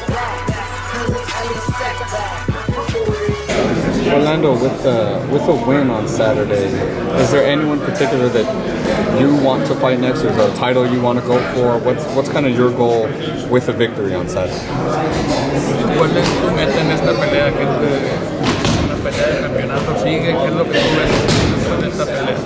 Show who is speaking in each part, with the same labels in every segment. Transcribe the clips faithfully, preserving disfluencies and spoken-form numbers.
Speaker 1: Orlando, with the with a win on Saturday, is there anyone particular that you want to fight next? Is there a title you want to go for? What's what's kind of your goal with a victory on Saturday?
Speaker 2: ¿Cuál es tu meta en esta pelea? ¿Qué es la pelea de campeonato sigue? ¿Qué es lo que tú ves en esta pelea?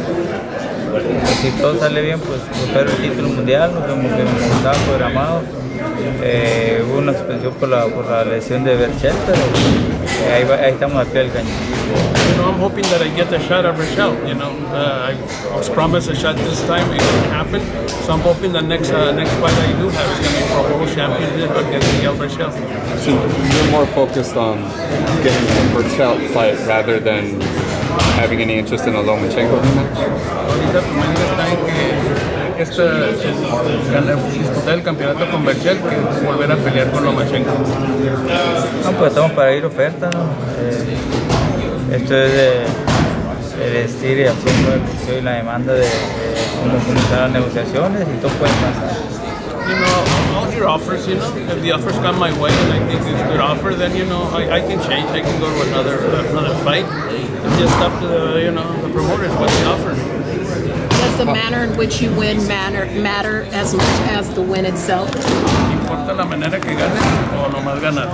Speaker 3: Si todo sale bien, pues buscar el título mundial, como que estaba programado. Eh, hubo una suspensión por la, por la lesión de Berchel, pero eh, ahí, va, ahí estamos al pie del cañón.
Speaker 2: You know, I'm hoping that I get the shot at Berchel. You know, uh, I was promised a shot this time. It didn't happen. So I'm hoping the next uh, next fight I do have is going to be for a world championship against Miguel Berchel.
Speaker 1: So you're more focused on getting the Berchel fight rather than having any interest in a Lomachenko rematch?
Speaker 2: Ahorita tu mente está en que esta es ganar, disputar el campeonato con Berchel que volver a pelear con Lomachenko.
Speaker 3: No, pues estamos para ir oferta, ¿no? Eh, esto es de, de vestir y afrontar y la demanda de, de cómo funcionan las negociaciones y todo puede pasar.
Speaker 2: You know, all your offers, you know, if the offers come my way and I think it's a good offer, then, you know, I, I can change, I can go to another another fight. It's just up to the, you know, the promoters, what they offer.
Speaker 4: Does the manner in which you win matter, matter as much as the win itself?
Speaker 2: ¿Importa la manera que ganes o nomás ganar?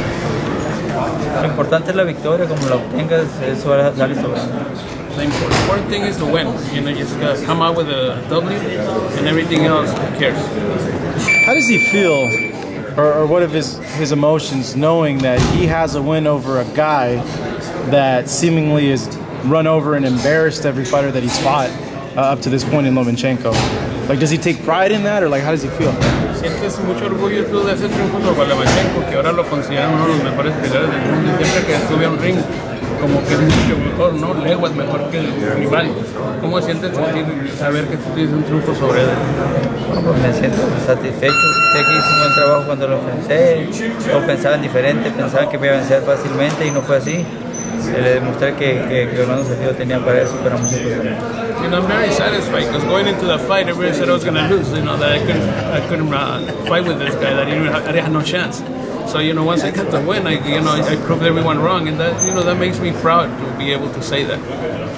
Speaker 3: Lo importante es la victoria, como la obtengas, eso sale sobrando.
Speaker 2: The important thing is to win. You know, just uh, come out with a W, and everything else, who cares?
Speaker 5: How does he feel, or, or what of his, his emotions, knowing that he has a win over a guy that seemingly is run over and embarrassed every fighter that he's fought uh, up to this point in Lomachenko? Like, does he take pride in that, or like, how does he feel?
Speaker 2: Sientes mucho orgullo tú de ese triunfo sobre Lomachenko, que ahora lo consideran uno de los mejores peleadores del mundo, y siempre que sube a un ring, como que es mucho mejor, ¿no? Leguas mejor que el rival. ¿Cómo sientes sentir saber que tú tienes un triunfo sobre él?
Speaker 3: Bueno, pues me siento satisfecho. Sé que hice un buen trabajo cuando lo enfrenté. Todos pensaban diferente, pensaban que me iba a vencer fácilmente y no fue así. Le demostré que, que, que Orlando Salido tenía para eso, pero muchas cosas.
Speaker 2: You know, I'm very satisfied because going into the fight, everybody said I was going to lose. You know, that I couldn't, I couldn't uh, fight with this guy. That I didn't, I didn't have no chance. So, you know, once I got the win, I, you know, I proved everyone wrong, and that, you know, that makes me proud to be able to say that.